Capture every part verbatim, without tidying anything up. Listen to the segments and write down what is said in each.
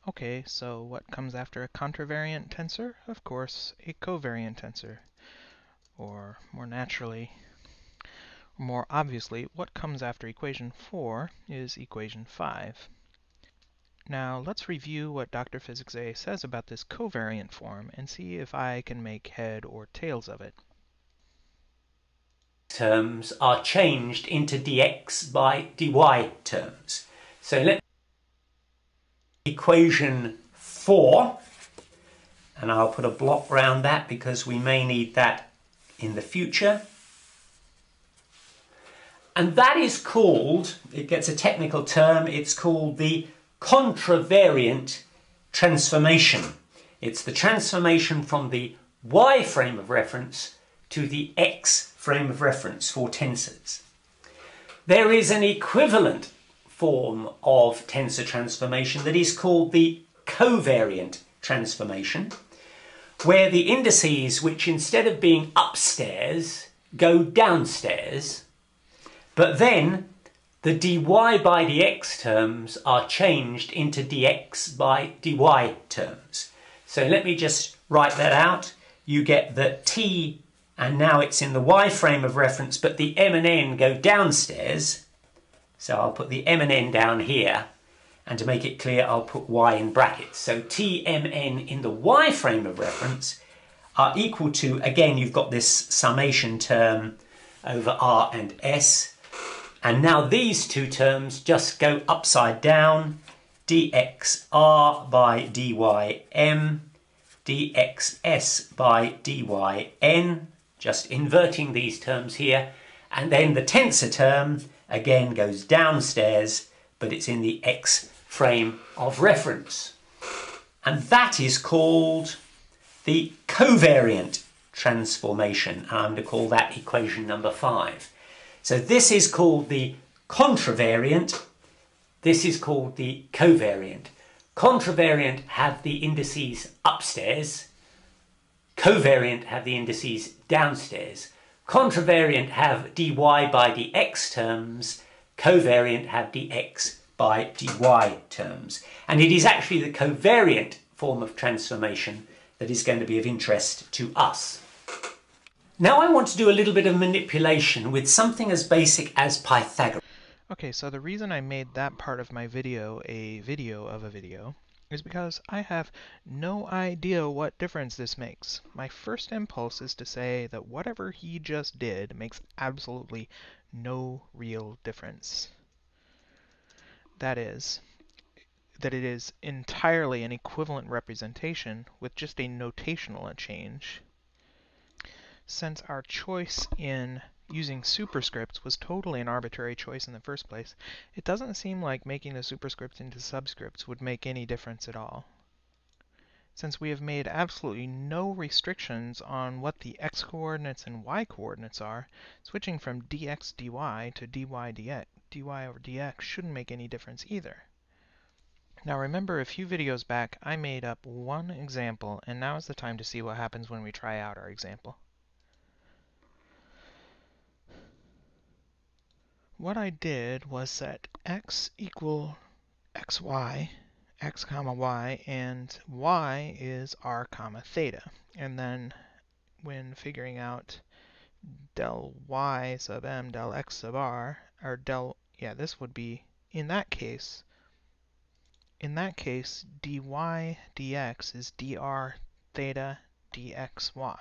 Okay, so what comes after a contravariant tensor? Of course, a covariant tensor. Or more naturally, more obviously, what comes after equation four is equation five. Now let's review what DrPhysicsA says about this covariant form and see if I can make head or tails of it. Terms are changed into dx by dy terms. So let equation four, and I'll put a block around that because we may need that in the future. And that is called, it gets a technical term, it's called the contravariant transformation. It's the transformation from the y frame of reference to the x frame of reference for tensors. There is an equivalent form of tensor transformation that is called the covariant transformation, where the indices, which instead of being upstairs, go downstairs, but then the dy by dx terms are changed into dx by dy terms. So let me just write that out. You get the t, and now it's in the y frame of reference, but the m and n go downstairs. So I'll put the m and n down here, and to make it clear, I'll put y in brackets. So t, m, n in the y frame of reference are equal to, again, you've got this summation term over r and s. And now these two terms just go upside down, dxr by dym, dxs by dyn, just inverting these terms here. And then the tensor term, again, goes downstairs, but it's in the x frame of reference. And that is called the covariant transformation. And I'm going to call that equation number five. So this is called the contravariant. This is called the covariant. Contravariant have the indices upstairs. Covariant have the indices downstairs. Contravariant have dy by dx terms. Covariant have dx by dy terms. And it is actually the covariant form of transformation that is going to be of interest to us. Now I want to do a little bit of manipulation with something as basic as Pythagoras. Okay, so the reason I made that part of my video a video of a video is because I have no idea what difference this makes. My first impulse is to say that whatever he just did makes absolutely no real difference. That is, that it is entirely an equivalent representation with just a notational change. Since our choice in using superscripts was totally an arbitrary choice in the first place, it doesn't seem like making the superscripts into subscripts would make any difference at all. Since we have made absolutely no restrictions on what the x-coordinates and y-coordinates are, switching from dx dy to dy dx, dy over dx shouldn't make any difference either. Now remember, a few videos back I made up one example, and now is the time to see what happens when we try out our example. What I did was set x equal xy, x comma y, and y is r comma theta. And then when figuring out del y sub m del x sub r, or del, yeah, this would be, in that case, in that case, dy dx is dr theta dxy.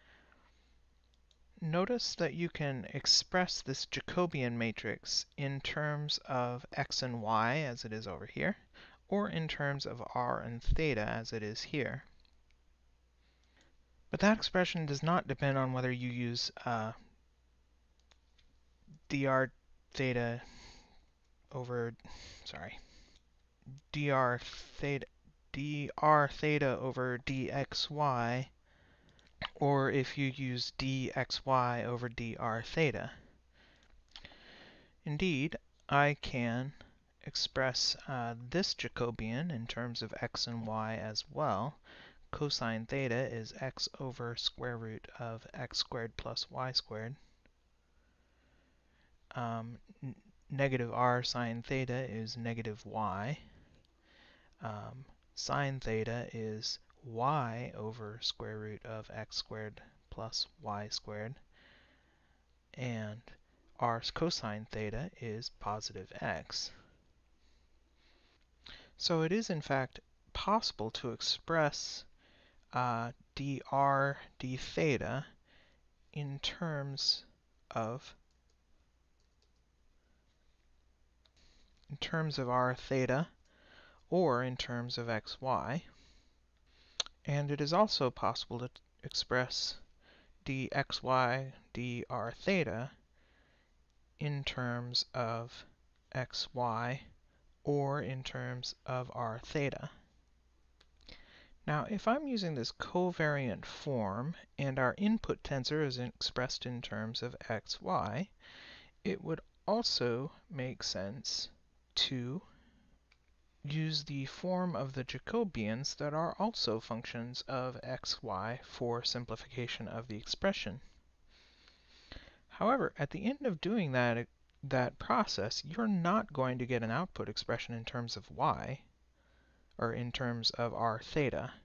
Notice that you can express this Jacobian matrix in terms of x and y, as it is over here, or in terms of r and theta, as it is here. But that expression does not depend on whether you use uh, dr theta over, sorry, dr theta, dr theta over dxy, or if you use dxy over dr theta. Indeed, I can express uh, this Jacobian in terms of x and y as well. Cosine theta is x over square root of x squared plus y squared. Um, negative r sine theta is negative y. Um, sine theta is y over square root of x squared plus y squared, and r cosine theta is positive x. So it is in fact possible to express uh, dr d theta in terms of in terms of r theta or in terms of xy. And it is also possible to express dxy dr theta in terms of xy or in terms of r theta. Now, if I'm using this covariant form and our input tensor is expressed in terms of xy, it would also make sense to use the form of the Jacobians that are also functions of xy for simplification of the expression. However, at the end of doing that, that process, you're not going to get an output expression in terms of y, or in terms of r theta.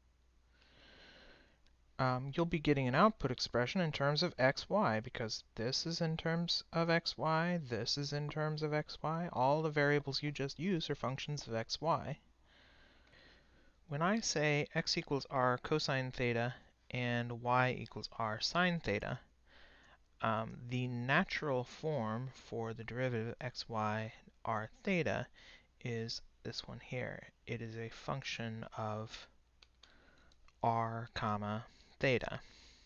Um, you'll be getting an output expression in terms of xy, because this is in terms of xy, this is in terms of xy. All the variables you just used are functions of xy. When I say x equals r cosine theta and y equals r sine theta, um, the natural form for the derivative of xy r theta is this one here. It is a function of r comma theta.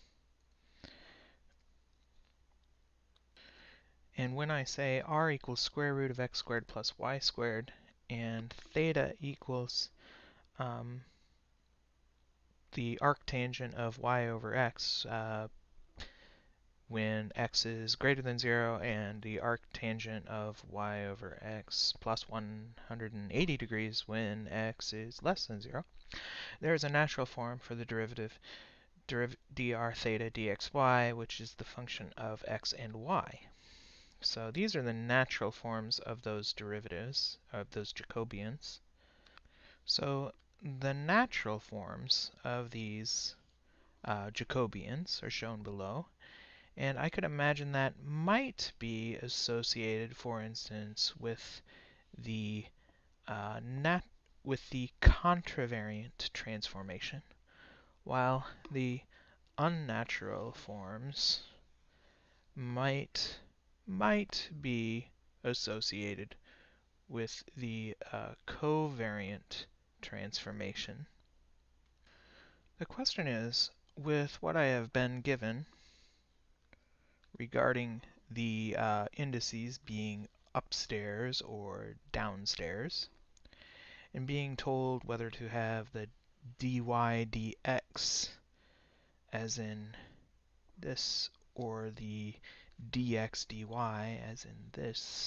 And when I say r equals square root of x squared plus y squared and theta equals um, the arctangent of y over x uh, when x is greater than zero, and the arctangent of y over x plus one hundred eighty degrees when x is less than zero, there is a natural form for the derivative deriv dr theta dxy, which is the function of x and y. So these are the natural forms of those derivatives, of those Jacobians. So the natural forms of these uh, Jacobians are shown below, and I could imagine that might be associated, for instance, with the uh, nat with the contravariant transformation, while the unnatural forms might might be associated with the uh, covariant transformation. The question is, with what I have been given regarding the uh, indices being upstairs or downstairs, and being told whether to have the dy dx as in this or the dx dy as in this,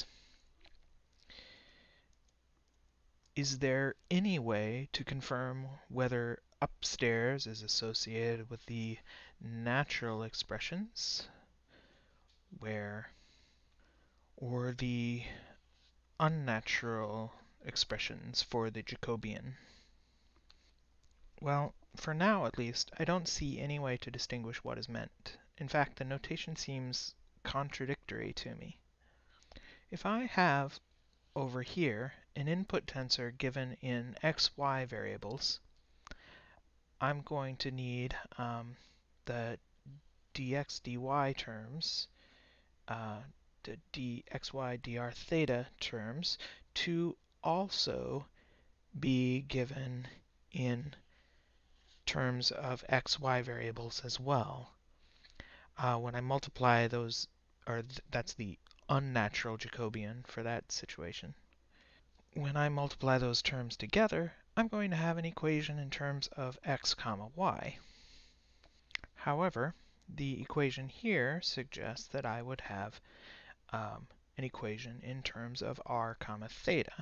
is there any way to confirm whether upstairs is associated with the natural expressions, where, or the unnatural expressions for the Jacobian? Well, for now at least, I don't see any way to distinguish what is meant. In fact, the notation seems contradictory to me. If I have over here an input tensor given in xy variables, I'm going to need um, the dx dy terms, uh, the dxy dr theta terms, to also be given in terms of xy variables as well. Uh, when I multiply those, or th that's the unnatural Jacobian for that situation. When I multiply those terms together, I'm going to have an equation in terms of x comma y. However, the equation here suggests that I would have um, an equation in terms of r comma theta.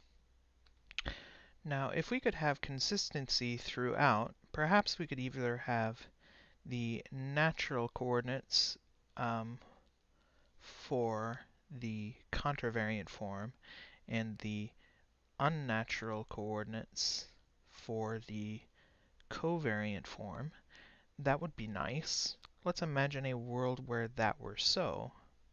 Now, if we could have consistency throughout, perhaps we could either have the natural coordinates um, for the contravariant form and the unnatural coordinates for the covariant form. That would be nice. Let's imagine a world where that were so.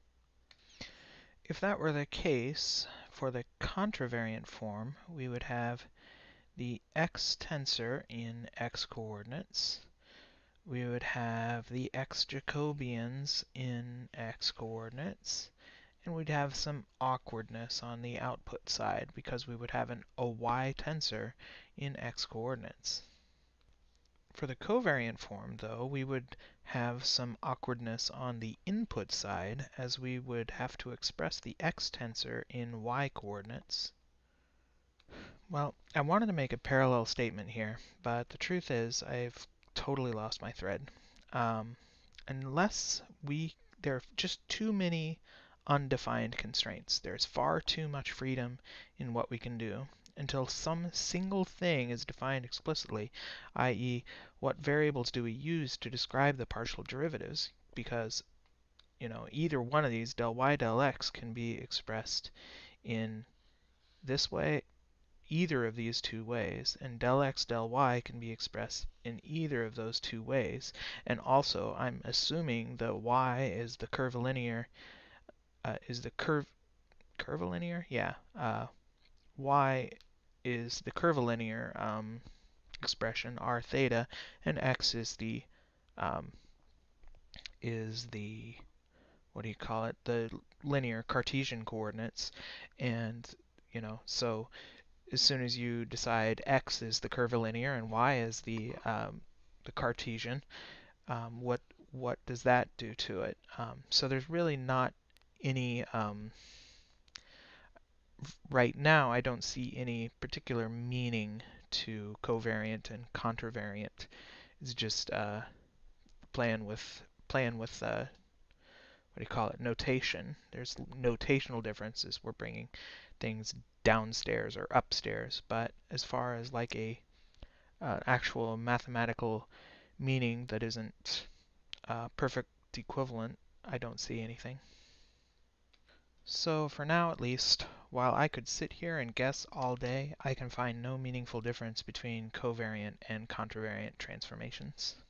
If that were the case, for the contravariant form, we would have the x tensor in x coordinates. We would have the x Jacobians in x coordinates. And we'd have some awkwardness on the output side because we would have an, a y tensor in x coordinates. For the covariant form, though, we would have some awkwardness on the input side as we would have to express the x tensor in y coordinates. Well, I wanted to make a parallel statement here, but the truth is I've totally lost my thread. Um, unless we, there are just too many undefined constraints. There's far too much freedom in what we can do until some single thing is defined explicitly, that is, what variables do we use to describe the partial derivatives, because you know either one of these, del y, del x, can be expressed in this way, either of these two ways, and del x, del y can be expressed in either of those two ways. And also, I'm assuming that y is the curvilinear Uh, is the curve curvilinear? Yeah. Uh, y is the curvilinear um, expression r theta, and x is the um, is the what do you call it? The linear Cartesian coordinates. And you know, so as soon as you decide x is the curvilinear and y is the um, the Cartesian, um, what what does that do to it? Um, so there's really not any um, right now, I don't see any particular meaning to covariant and contravariant. It's just uh, playing with playing with uh, what do you call it? Notation. There's notational differences. We're bringing things downstairs or upstairs, but as far as like a uh, actual mathematical meaning that isn't uh, perfect equivalent, I don't see anything. So for now at least, while I could sit here and guess all day, I can find no meaningful difference between covariant and contravariant transformations.